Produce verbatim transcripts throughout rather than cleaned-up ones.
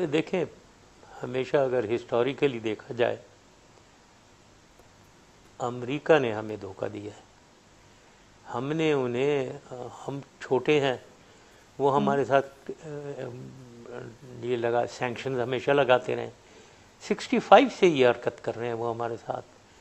देखें, हमेशा अगर हिस्टोरिकली देखा जाए, अमेरिका ने हमें धोखा दिया है। हमने उन्हें, हम छोटे हैं, वो हमारे साथ ये लगा सैंक्शन हमेशा लगाते रहे। पैंसठ से ये हरकत कर रहे हैं वो हमारे साथ।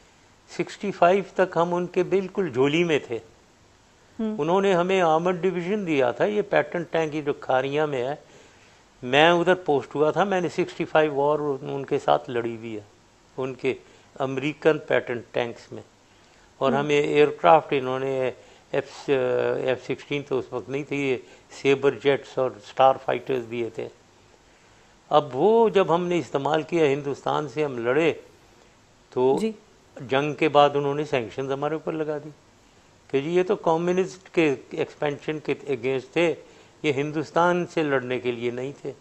पैंसठ तक हम उनके बिल्कुल झोली में थे। उन्होंने हमें आर्मर्ड डिवीजन दिया था, ये पैटर्न टैंक जो खारियां में है, मैं उधर पोस्ट हुआ था, मैंने पैंसठ वॉर उनके साथ लड़ी हुई है, उनके अमेरिकन पैटर्न टैंक्स में। और हमें एयरक्राफ्ट इन्होंने एफ एफ सिक्सटीन तो उस वक्त नहीं थे, ये सेबर जेट्स और स्टार फाइटर्स दिए थे। अब वो जब हमने इस्तेमाल किया, हिंदुस्तान से हम लड़े, तो जी। जंग के बाद उन्होंने सैंक्शंस हमारे ऊपर लगा दी कि जी ये तो कम्युनिस्ट के एक्सपेंशन के अगेंस्ट थे, ये हिंदुस्तान से लड़ने के लिए नहीं थे।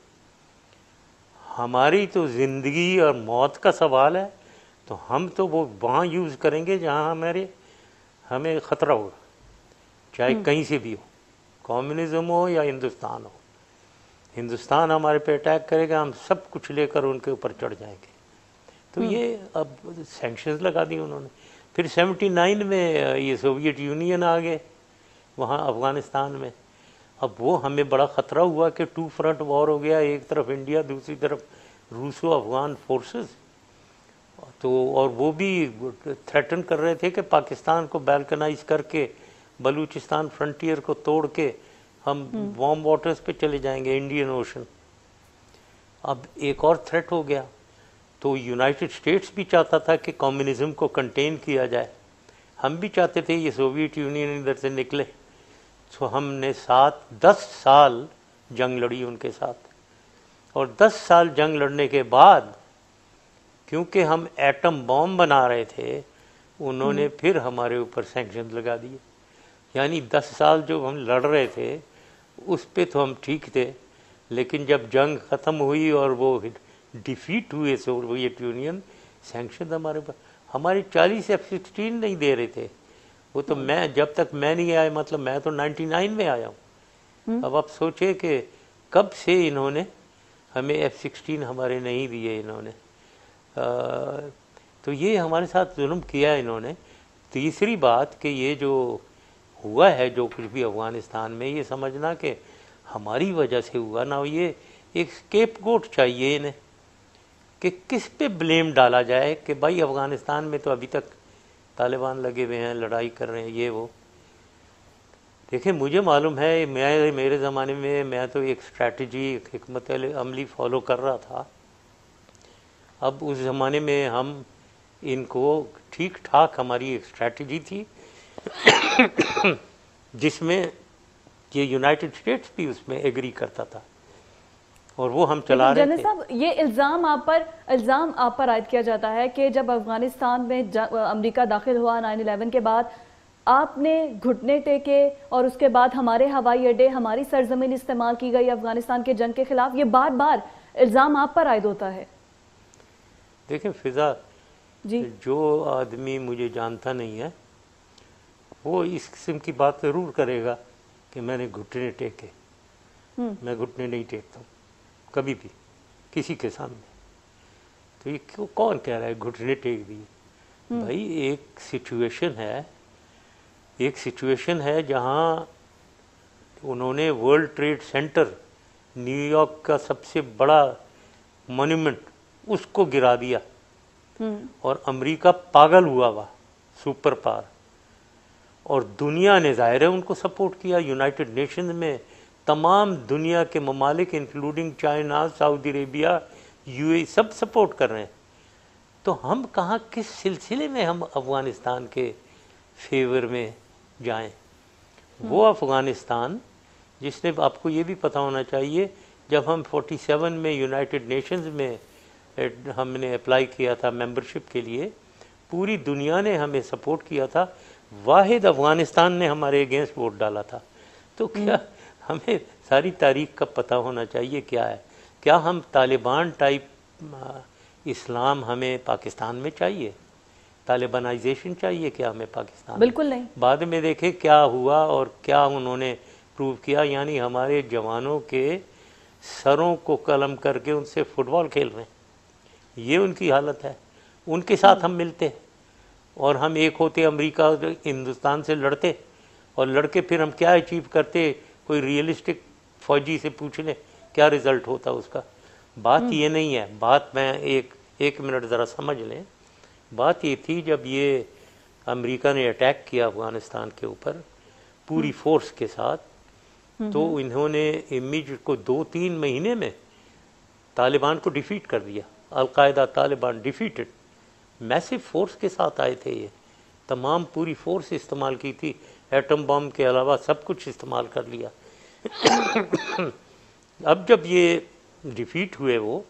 हमारी तो ज़िंदगी और मौत का सवाल है, तो हम तो वो वहाँ यूज़ करेंगे जहाँ हमारे हमें ख़तरा होगा, चाहे कहीं से भी हो, कम्युनिज्म हो या हिंदुस्तान हो। हिंदुस्तान हमारे पे अटैक करेगा, हम सब कुछ लेकर उनके ऊपर चढ़ जाएंगे। तो ये अब सैंक्शंस लगा दी उन्होंने। फिर उन्यासी में ये सोवियत यूनियन आ गए वहाँ अफ़गानिस्तान में। अब वो हमें बड़ा ख़तरा हुआ कि टू फ्रंट वॉर हो गया, एक तरफ इंडिया, दूसरी तरफ रूसो अफ़गान फोर्सेस। तो और वो भी थ्रेटन कर रहे थे कि पाकिस्तान को बैल्कनाइज करके बलूचिस्तान फ्रंटियर को तोड़ के हम वार्म वाटर्स पे चले जाएंगे, इंडियन ओशन। अब एक और थ्रेट हो गया, तो यूनाइटेड स्टेट्स भी चाहता था कि कम्युनिज्म को कंटेन किया जाए, हम भी चाहते थे ये सोवियत यूनियन इधर से निकले। तो हमने सात दस साल जंग लड़ी उनके साथ, और दस साल जंग लड़ने के बाद क्योंकि हम एटम बॉम्ब बना रहे थे, उन्होंने फिर हमारे ऊपर सैंक्शन लगा दिए। यानी दस साल जो हम लड़ रहे थे उस पे तो हम ठीक थे, लेकिन जब जंग ख़त्म हुई और वो डिफीट हुए सोवियत यूनियन, सैंक्शन हमारे ऊपर। हमारे चालीस एफ सिक्सटीन नहीं दे रहे थे वो तो। मैं जब तक मैं नहीं आया, मतलब मैं तो निन्यानवे में आया हूँ। अब आप सोचे कि कब से इन्होंने हमें एफ सिक्सटीन हमारे नहीं दिए इन्होंने। आ, तो ये हमारे साथ जुल्म किया इन्होंने। तीसरी बात कि ये जो हुआ है जो कुछ भी अफ़गानिस्तान में, ये समझना कि हमारी वजह से हुआ ना, ये एक स्केपगोट चाहिए इन्हें कि किस पे ब्लेम डाला जाए कि भाई अफ़गानिस्तान में तो अभी तक तालिबान लगे हुए हैं, लड़ाई कर रहे हैं, ये वो। देखिए मुझे मालूम है, मैं मेरे ज़माने में मैं तो एक स्ट्रैटेजी, एक हिकमत अमली फॉलो कर रहा था। अब उस ज़माने में हम इनको ठीक ठाक हमारी एक स्ट्रैटेजी थी जिसमें ये यूनाइटेड स्टेट्स भी उसमें एग्री करता था, और वो हम चला रहे थे। साहब, ये इल्ज़ाम आप पर इल्ज़ाम आप पर आयद किया जाता है कि जब अफगानिस्तान में अमेरिका दाखिल हुआ नाइन इलेवन के बाद, आपने घुटने टेके और उसके बाद हमारे हवाई अड्डे, हमारी सरजमीन इस्तेमाल की गई अफगानिस्तान के जंग के खिलाफ। ये बार बार इल्ज़ाम आप पर आयद होता है। देखें फिजा जी, जो आदमी मुझे जानता नहीं है वो इस किस्म की बात ज़रूर करेगा कि मैंने घुटने टेके। मैं घुटने नहीं टेकता हूँ कभी भी किसी के सामने। तो ये क्यों, कौन कह रहा है घुटने टेक दिए? भाई एक सिचुएशन है, एक सिचुएशन है जहाँ उन्होंने वर्ल्ड ट्रेड सेंटर, न्यूयॉर्क का सबसे बड़ा मॉन्यूमेंट, उसको गिरा दिया, और अमेरिका पागल हुआ हुआ सुपर पावर, और दुनिया ने ज़ाहिर है उनको सपोर्ट किया। यूनाइटेड नेशंस में तमाम दुनिया के ममालिक including China, Saudi Arabia, UAE सब सपोर्ट कर रहे हैं। तो हम कहाँ, किस सिलसिले में हम अफ़गानिस्तान के फेवर में जाएं? वो अफ़गानिस्तान जिसने, आपको ये भी पता होना चाहिए, जब हम सैंतालीस में यूनाइटेड नेशंस में हमने अप्लाई किया था मेंबरशिप के लिए, पूरी दुनिया ने हमें सपोर्ट किया था, वाहिद अफ़गानिस्तान ने हमारे अगेंस्ट वोट डाला था। तो क्या हमें सारी तारीख का पता होना चाहिए क्या है? क्या हम तालिबान टाइप इस्लाम हमें पाकिस्तान में चाहिए? तालिबानाइजेशन चाहिए क्या हमें पाकिस्तान? बिल्कुल नहीं। बाद में देखे क्या हुआ और क्या उन्होंने प्रूव किया। यानी हमारे जवानों के सरों को कलम करके उनसे फुटबॉल खेल रहे हैं। ये उनकी हालत है। उनके साथ हम मिलते और हम एक होते, अमेरिका और हिंदुस्तान से लड़ते, और लड़के फिर हम क्या अचीव करते, कोई रियलिस्टिक फौजी से पूछ लें क्या रिजल्ट होता उसका। बात ये नहीं है। बात मैं एक एक मिनट ज़रा समझ लें। बात ये थी जब ये अमेरिका ने अटैक किया अफ़गानिस्तान के ऊपर पूरी फोर्स के साथ, तो इन्होंने इमीडिएट को दो तीन महीने में तालिबान को डिफीट कर दिया। Al Qaeda Taliban defeated, massive force के साथ आए थे। ये तमाम पूरी फोर्स इस्तेमाल की थी, एटम बम के अलावा सब कुछ इस्तेमाल कर लिया। अब जब ये डिफीट हुए वो,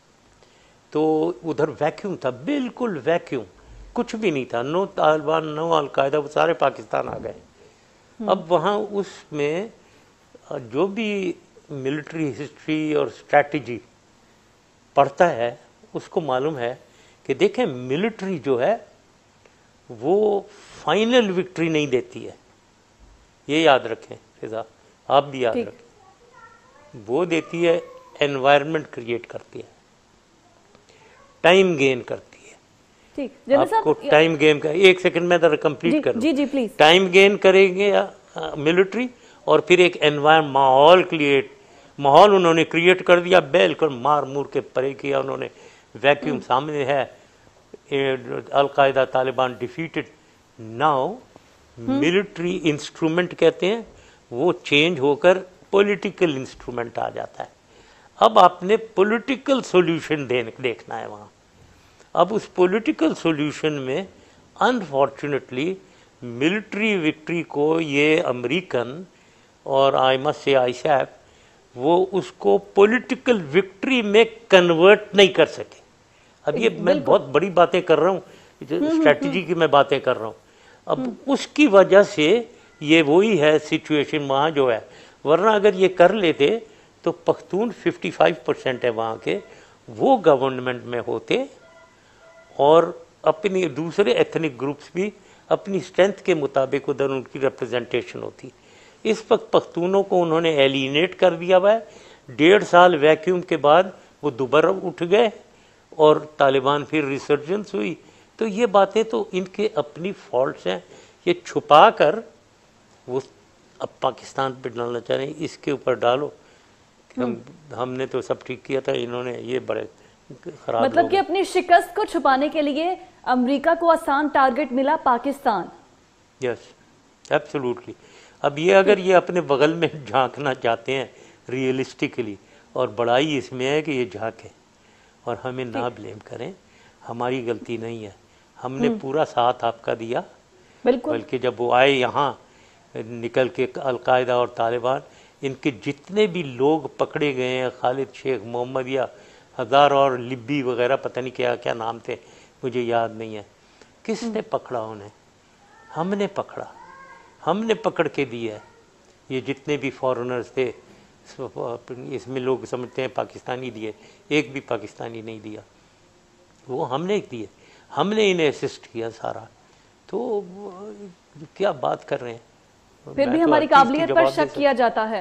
तो उधर वैक्यूम था, बिल्कुल वैक्यूम, कुछ भी नहीं था। नो तालिबान, नो अलकायदा, वो सारे पाकिस्तान आ गए। अब वहाँ उसमें जो भी मिलिट्री हिस्ट्री और स्ट्रैटेजी पढ़ता है उसको मालूम है कि देखें, मिलिट्री जो है वो फाइनल विक्ट्री नहीं देती है, ये याद रखें फिजा, आप भी याद रखें। वो देती है, एनवायरनमेंट क्रिएट करती है, टाइम गेन करती है। ठीक, आपको टाइम गेन का, एक सेकंड में जरा कंप्लीट करूं। जी जी प्लीज। टाइम गेन करेंगे मिलिट्री, और फिर एक एनवायरमेंट, माहौल क्रिएट, माहौल उन्होंने क्रिएट कर दिया, बिल्कुल मार मूर के परे किया उन्होंने। वैक्यूम सामने है, al Qaeda Taliban defeated. Now military instrument कहते हैं, वो चेंज होकर पॉलिटिकल इंस्ट्रूमेंट आ जाता है। अब आपने पॉलिटिकल सॉल्यूशन देखना है वहाँ। अब उस पॉलिटिकल सॉल्यूशन में अनफॉर्चुनेटली मिलिट्री विक्ट्री को ये अमेरिकन और आई मस्ट से आईसैफ, वो उसको पॉलिटिकल विक्ट्री में कन्वर्ट नहीं कर सके। अब ये मैं बहुत बड़ी बातें कर रहा हूँ, स्ट्रैटेजी की मैं बातें कर रहा हूँ। अब उसकी वजह से ये वही है सिचुएशन वहाँ जो है। वरना अगर ये कर लेते तो पख्तून पचपन परसेंट है वहाँ के, वो गवर्नमेंट में होते और अपनी दूसरे एथनिक ग्रुप्स भी अपनी स्ट्रेंथ के मुताबिक उधर उनकी रिप्रेजेंटेशन होती। इस वक्त पख्तूनों को उन्होंने एलिनेट कर दिया हुआ है। डेढ़ साल वैक्यूम के बाद वो दोबारा उठ गए और तालिबान फिर रिसर्जेंस हुई। तो ये बातें तो इनके अपनी फॉल्ट्स हैं, ये छुपा कर वो अब पाकिस्तान पे डालना चाह रहे हैं। इसके ऊपर डालो कि हम हमने तो सब ठीक किया था, इन्होंने ये बड़े खराब। मतलब कि अपनी शिकस्त को छुपाने के लिए अमेरिका को आसान टारगेट मिला पाकिस्तान। Yes, absolutely. अब ये अगर ये अपने बगल में झांकना चाहते हैं रियलिस्टिकली, और बड़ाई इसमें है कि ये झांके और हमें ना ब्लेम करें, हमारी गलती नहीं है। हमने पूरा साथ आपका दिया, बल्कि जब वो आए यहाँ निकल के, अलकायदा और तालिबान, इनके जितने भी लोग पकड़े गए हैं, खालिद शेख, मोहम्मद या हज़ार और लिब्बी वगैरह, पता नहीं क्या क्या नाम थे, मुझे याद नहीं है। किसने पकड़ा उन्हें? हमने पकड़ा, हमने पकड़ के दिया है। ये जितने भी फॉरेनर्स थे, इसमें लोग समझते हैं पाकिस्तानी दिए, एक भी पाकिस्तानी नहीं दिया, वो हमने दिए, हमने इन्हें असिस्ट किया सारा। तो क्या बात कर रहे हैं? फिर भी हमारी काबिलियत पर शक किया जाता है।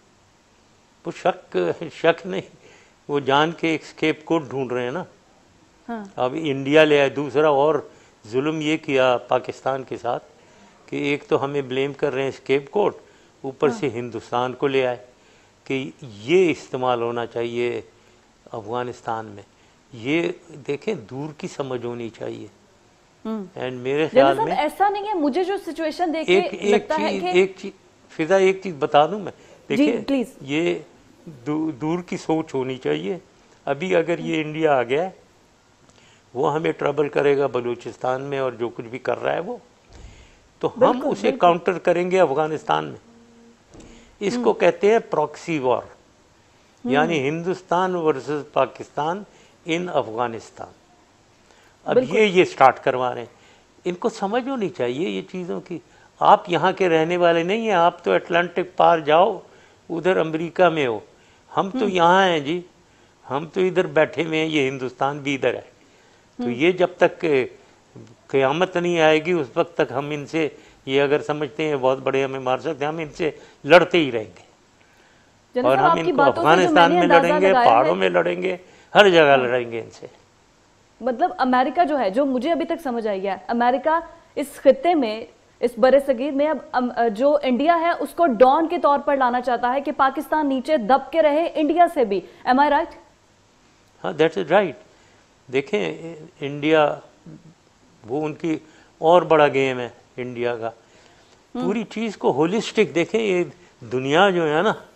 वो शक शक नहीं, वो जान के एक स्केप कोड ढूंढ रहे हैं ना। हाँ। अब इंडिया ले आए। दूसरा और जुल्म ये किया पाकिस्तान के साथ कि एक तो हमें ब्लेम कर रहे हैं स्केप कोड, ऊपर हाँ। से हिंदुस्तान को ले आए कि ये इस्तेमाल होना चाहिए अफगानिस्तान में। ये देखें, दूर की समझ होनी चाहिए। एंड मेरे ख्याल में ऐसा नहीं है, मुझे जो सिचुएशन देख के लगता है कि एक चीज फिजा, एक चीज बता दूं मैं, देखिए ये दू, दूर की सोच होनी चाहिए। अभी अगर ये इंडिया आ गया, वो हमें ट्रबल करेगा बलूचिस्तान में और जो कुछ भी कर रहा है वो, तो हम उसे काउंटर करेंगे अफगानिस्तान में। इसको कहते हैं प्रॉक्सी वॉर, यानी हिंदुस्तान वर्सेस पाकिस्तान इन अफगानिस्तान। अब ये ये स्टार्ट करवा रहे हैं। इनको समझ होनी चाहिए ये चीज़ों की। आप यहाँ के रहने वाले नहीं हैं, आप तो अटलांटिक पार जाओ, उधर अमेरिका में हो। हम तो यहाँ हैं जी, हम तो इधर बैठे हुए हैं, ये हिंदुस्तान भी इधर है। तो ये जब तक क़यामत नहीं आएगी उस वक्त तक हम इनसे, ये अगर समझते हैं बहुत बड़े हमें मार सकते हैं, हम इनसे लड़ते ही रहेंगे। जनरल और साहब, हम आपकी इनको बातों से जो अफगानिस्तान मैंने में अंदाजा लड़ेंगे, लगाया पहाड़ों है, में लड़ेंगे, हर जगह लड़ेंगे इनसे। मतलब अमेरिका जो है, जो मुझे अभी तक समझ आई है, अमेरिका इस खित्ते में, इस बड़े सगीर में अब अम, जो इंडिया है उसको डॉन के तौर पर लाना चाहता है कि पाकिस्तान नीचे दब के रहे इंडिया से भी। Am I right? हाँ, दैट इज राइट। देखें इंडिया, वो उनकी और बड़ा गेम है इंडिया का। पूरी चीज़ को होलिस्टिक देखें। ये दुनिया जो है ना,